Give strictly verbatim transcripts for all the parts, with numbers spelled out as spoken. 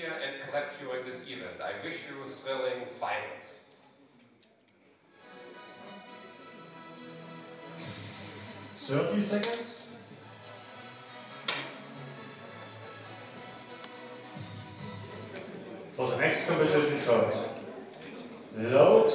cheer and clap during this event. I wish you thrilling finals. thirty seconds. For the next competition shot. Load.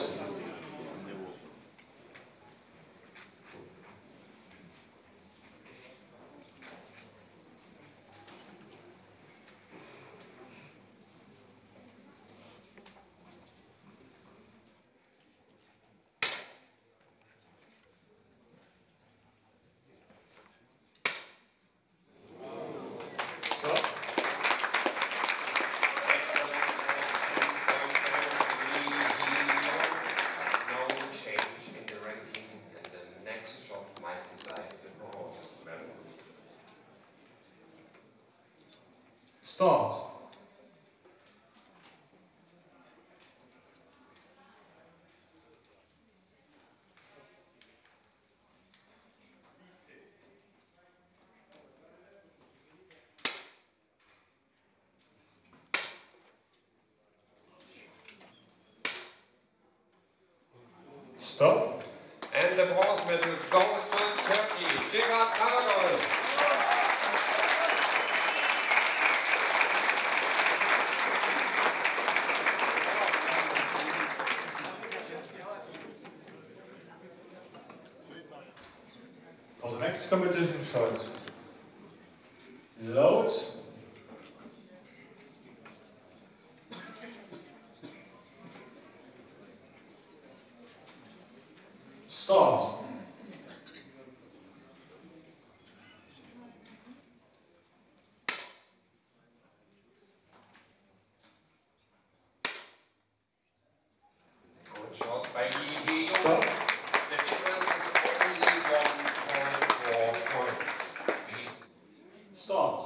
Start. Stop. And the bronze medal goes to Turkey. For the next competition shot. Load. Start. Good shot by Heejung. Stop. The difference is only one point four points. Please. Start.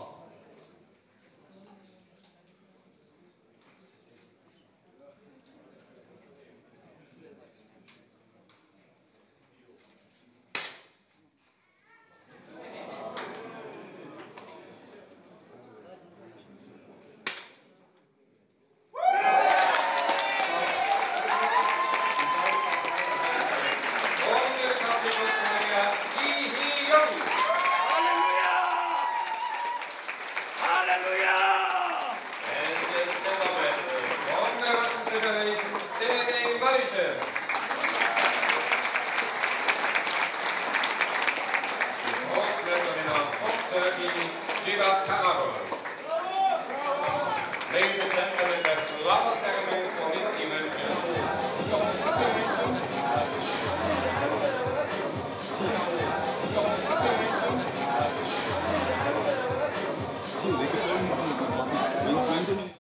Sergey, Malyshev. The bronze medal winner from Turkey, Ladies and gentlemen.